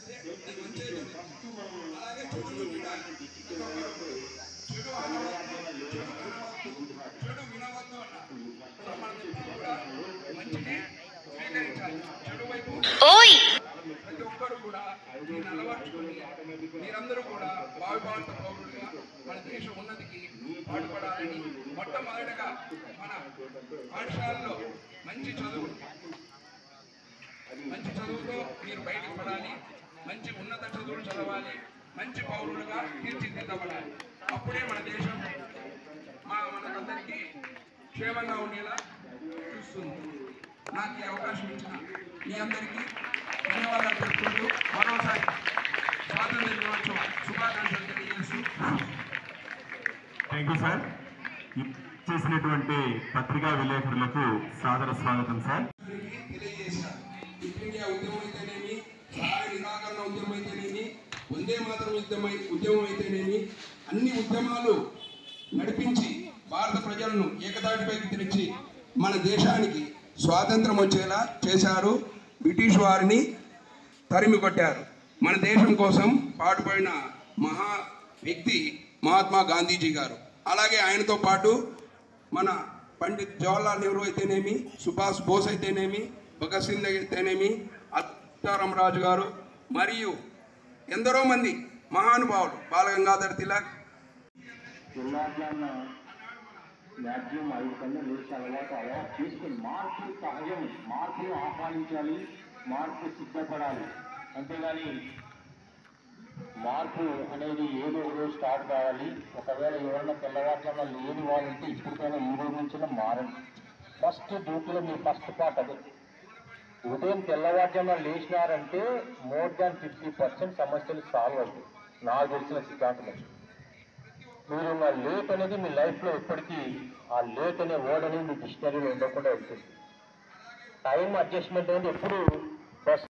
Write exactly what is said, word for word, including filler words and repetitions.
చేస్తే నీకు మంచి అలాగే చెడులు కూడా చెడు అనవద్దు, చెడు వినవద్దు, చెడు వినవద్దు అన్న మనం ఎప్పుడు కూడా మంచిని స్వీకరించాలి. చెడు వైపు ప్రతి ఒక్కరు కూడా దీన్ని అలవర్చుకుని మీరందరూ కూడా భావి భారత పౌరులుగా మన దేశ ఉన్నతికి పాటుపడాలని మొట్టమొదటిగా మన పాఠశాలలో మంచి చదువు మంచి చదువుతో మీరు బయటకు పడాలి, మంచి ఉన్నత చదువులు చదవాలి, మంచి పౌరులుగా తీర్చిదిద్దబడాలి. అప్పుడే మన దేశం మా మనకందరికీ క్షేమంగా ఉండేలా చూస్తుంది. నాకు ఈ అవకాశం ఇచ్చిన మీ అందరికీ ధన్యవాదాలు తెలుపుకుంటూ మరోసారి స్వాతంత్ర దినోత్సవ శుభాకాంక్షలు తెలియజేస్తూ థ్యాంక్ యూ సార్. చేసినటువంటి పత్రికా విలేకరులకు సాదర స్వాగతం సార్. తెలియజేశారు. ఇండియా ఉద్యమం అయితేనేమి, సహాయ నిరాకరణ ఉద్యమం అయితేనేమి, వందే మాతరం ఉద్యమం ఉద్యమం అయితేనేమి, అన్ని ఉద్యమాలు నడిపించి భారత ప్రజలను ఏకతాటిపైకి తెచ్చి మన దేశానికి స్వాతంత్రం వచ్చేలా చేశారు. బ్రిటిష్ వారిని తరిమి కొట్టారు. మన దేశం కోసం పాటుపడిన మహా వ్యక్తి మహాత్మా గాంధీజీ గారు. అలాగే ఆయనతో పాటు మన పండిత్ జవహర్లాల్ నెహ్రూ అయితేనేమి, సుభాష్ బోస్ అయితేనేమి, భగత్ సింగ్ అయితేనేమి, అత్తారామరాజు గారు మరియు ఎందరో మంది మహానుభావులు, బాలగంగాధర్ తిలక్. మ్యాక్సిమం ఐదు కన్నా లేచి అలవాటు అలవాటు చేసుకుని మార్పు సహజం, మార్పును ఆహ్వానించాలి, మార్పు సిద్ధపడాలి. అంతేగాని మార్పు అనేది ఏదో ఒక రోజు స్టార్ట్ కావాలి. ఒకవేళ ఎవరైనా తెల్లవారుజామున లేని వాళ్ళు ఉంటే ఇప్పటికైనా ఈ రోజు నుంచి మారండి. ఫస్ట్ డ్యూటీలో మీ ఫస్ట్ పార్ట్ అదే. ఉదయం తెల్లవారుజామున లేచినారంటే మోర్ దాన్ ఫిఫ్టీ పర్సెంట్ సమస్యలు సాల్వ్ అవుతాయి. నాకు తెలిసిన సిద్ధాంతం. మీరు నా లేట్ అనేది మీ లైఫ్లో ఎప్పటికీ ఆ లేట్ అనే వర్డ్ అనేది మీ డిక్షనరీలో ఉండకుండా వెళ్తుంది. టైం అడ్జస్ట్మెంట్ అనేది ఎప్పుడు